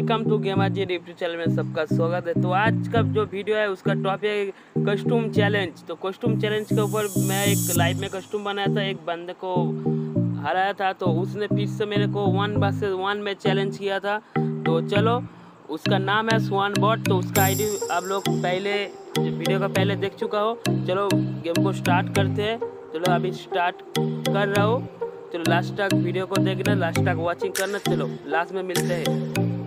Welcome to gamer ji YouTube channel में सबका स्वागत है। तो आज का जो वीडियो है उसका टॉपिक है कस्टूम चैलेंज। तो कस्टूम चैलेंज के ऊपर मैं एक लाइव में कस्टूम बनाया था, एक बंदे को हराया था, तो उसने फिर से मेरे को 1 vs 1 में चैलेंज किया था। तो चलो, उसका नाम है स्वान बॉट। तो उसका आईडी आप लोग पहले वीडियो का पहले देख चुका हो। चलो गेम को स्टार्ट करते हैं। चलो अभी स्टार्ट कर रहा हो। चलो लास्ट तक वीडियो को देखना, लास्ट तक वॉचिंग करना। चलो लास्ट में मिलते हैं।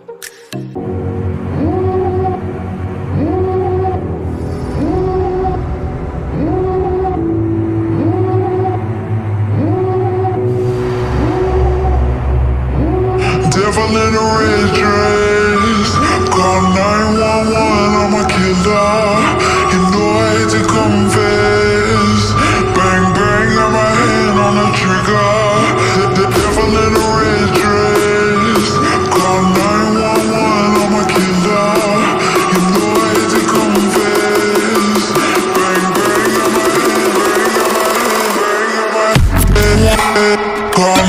Devil in a red dress, call 911, I'm a killer. You know I hate to confess. Bang bang, got my hand on the trigger. The devil in a red dress, call 911, I'm a killer. You know I hate to confess. Bang bang, got my hand, call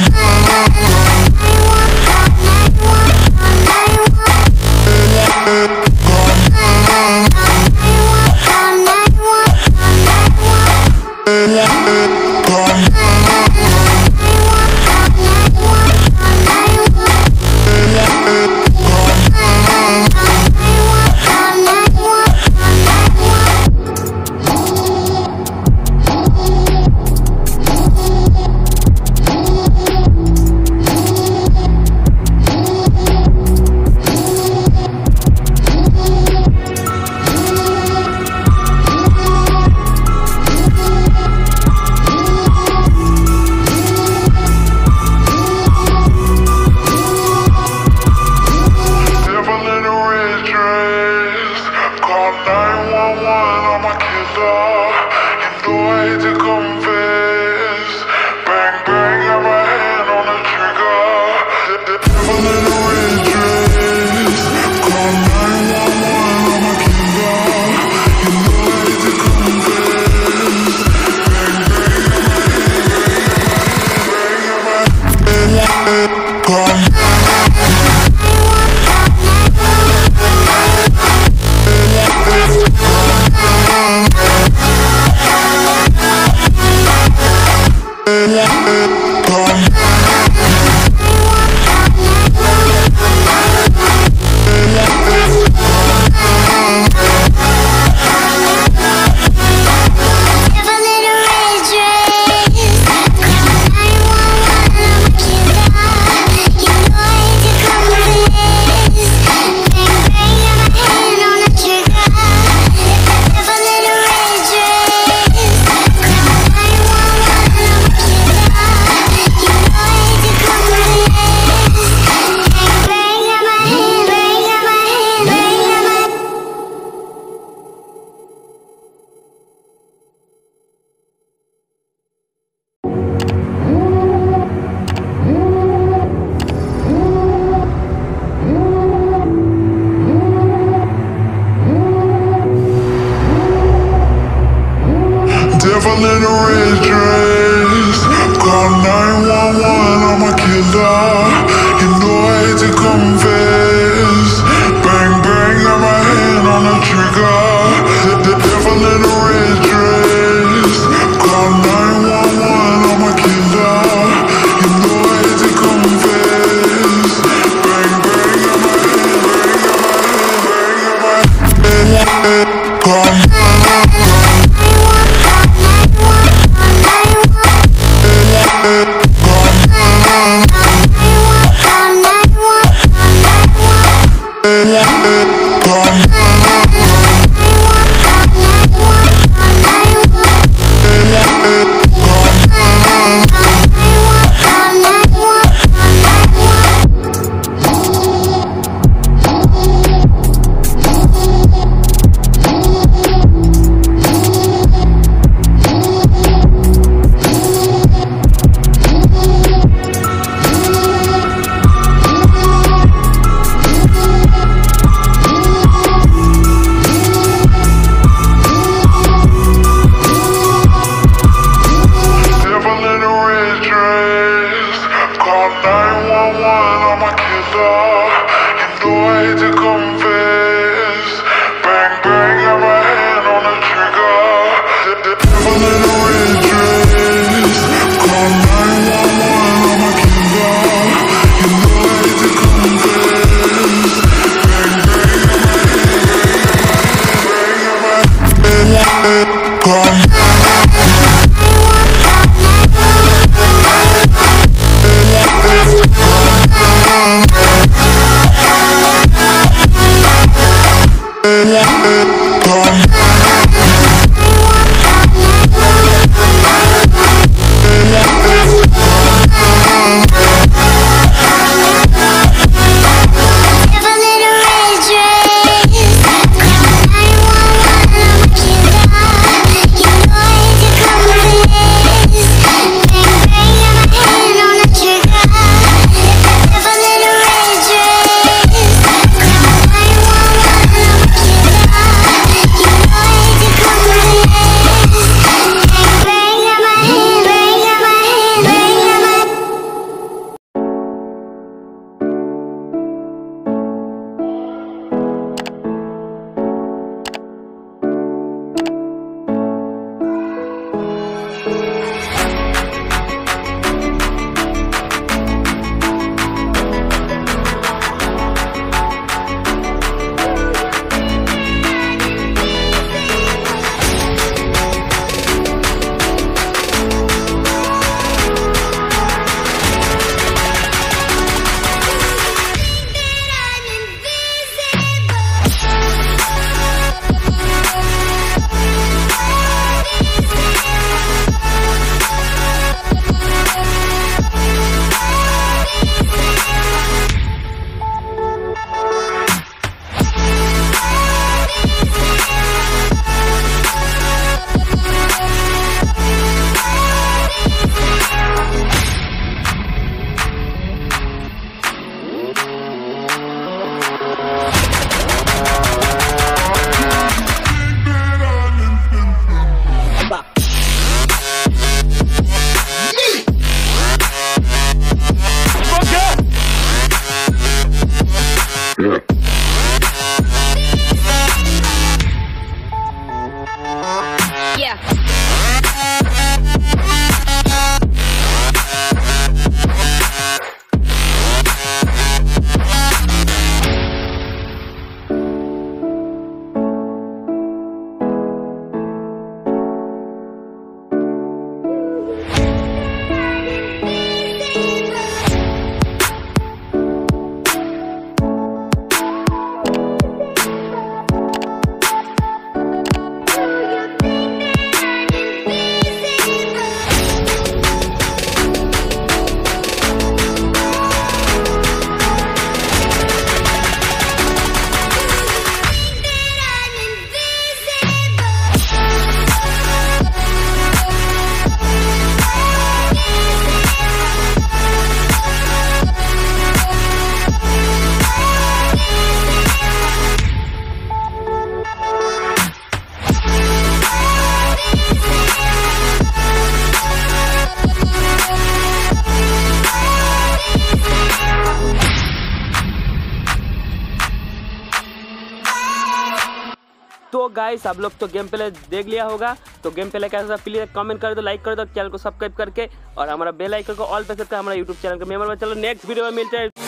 तो guys आप लोग तो game play देख लिया होगा, तो game play कैसा please comment कर दो, लाइक कर दो, चैनल को सब्सक्राइब करके और हमारा बेल आइकन को ऑल पे सेट कर हमारा यूट्यूब चैनल के मेंबर में। चलो नेक्स्ट वीडियो में मिलते हैं।